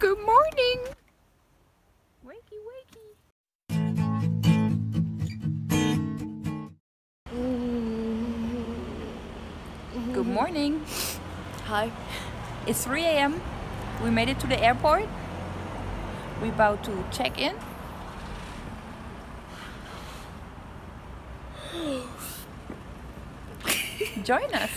Good morning. Wakey, wakey. Good morning. Hi. It's 3 a.m. We made it to the airport. We're about to check in. Join us.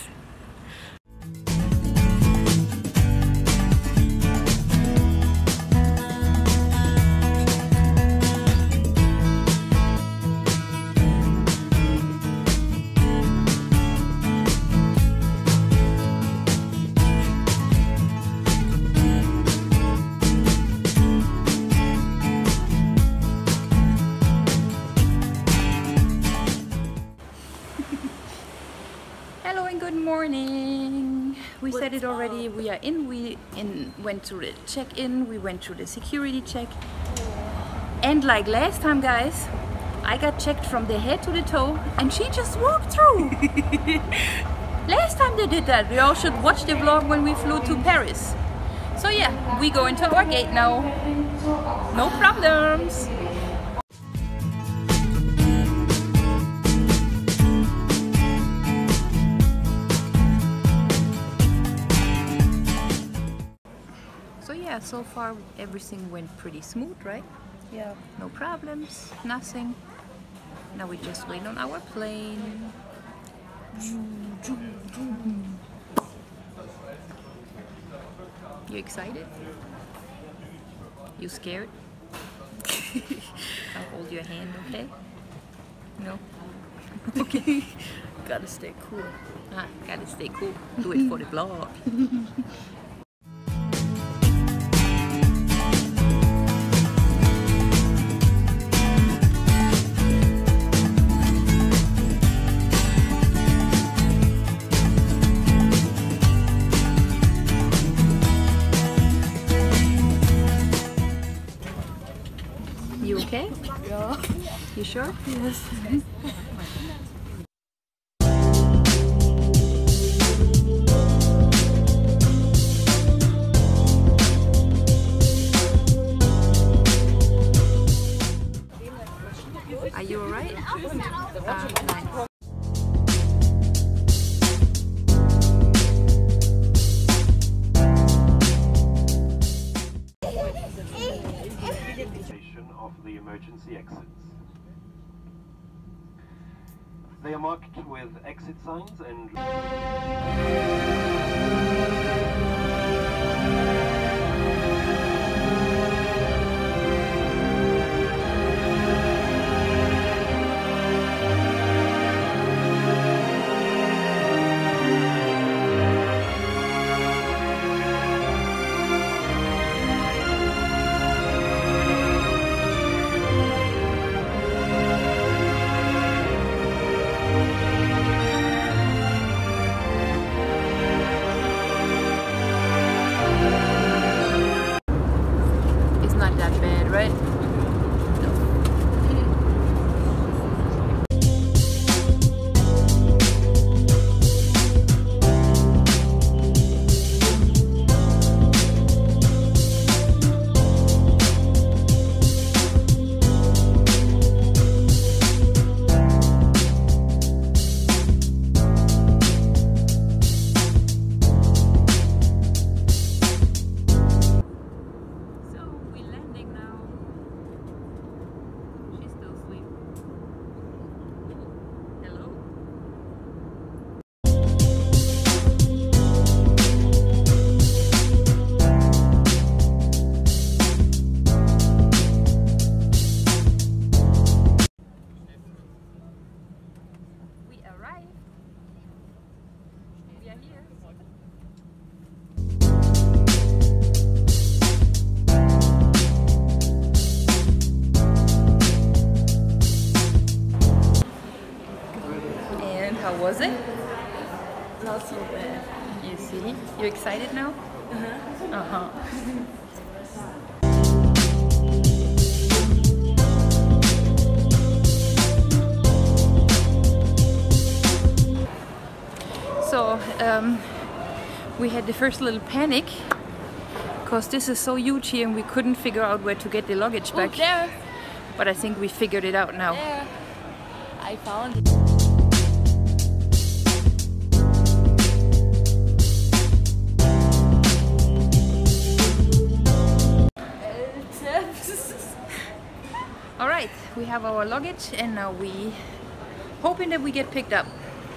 Hello and good morning. We said it already. We are in. We went through the check-in. We went through the security check. And like last time, guys, I got checked from the head to the toe, and she just walked through. Last time they did that. We all should watch the vlog when we flew to Paris. So yeah, we go into our gate now. No problems. So yeah, so far everything went pretty smooth, right? Yeah. No problems, nothing. Now we just wait on our plane. You excited? You scared? I'll hold your hand, okay? No? Okay. Gotta stay cool. Ah, gotta stay cool. Do it for the vlog. You okay? Yeah. You sure? Yes. Are you alright? Nice. Of the emergency exits. They are marked with exit signs and It's not that bad, right? How was it? Not so bad. You see? You excited now? Uh-huh. So, we had the first little panic because this is so huge here and we couldn't figure out where to get the luggage back. There. But I think we figured it out now. There. I found it. Alright, we have our luggage and now we hoping that we get picked up.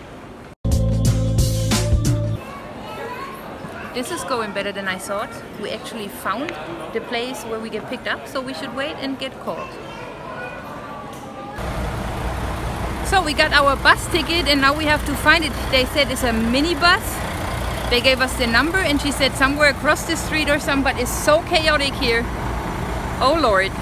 This is going better than I thought. We actually found the place where we get picked up, so we should wait and get called. So we got our bus ticket and now we have to find it. They said it's a mini bus. They gave us the number and she said somewhere across the street or something, but it's so chaotic here. Oh Lord.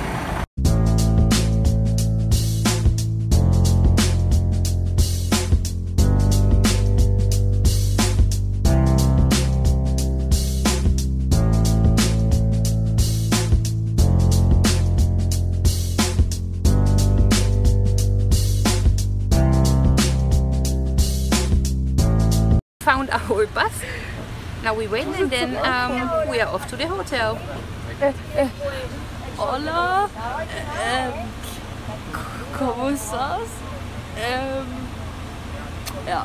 Found our bus. Now we wait and then we are off to the hotel. Hola. ¿Cómo estás? Ja.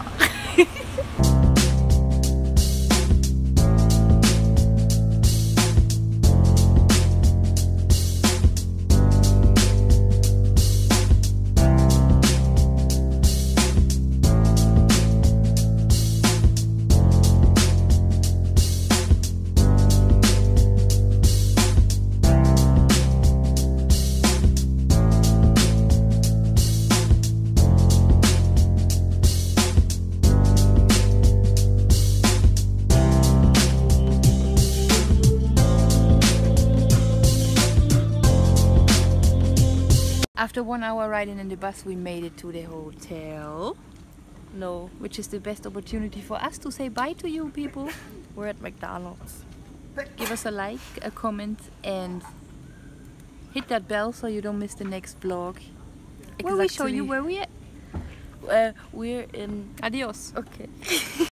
After 1 hour riding in the bus, we made it to the hotel. No, Which is the best opportunity for us to say bye to you people. we're at McDonald's. Give us a like, a comment and hit that bell so you don't miss the next vlog. Where we show you where we at. We're in. Adios. Okay.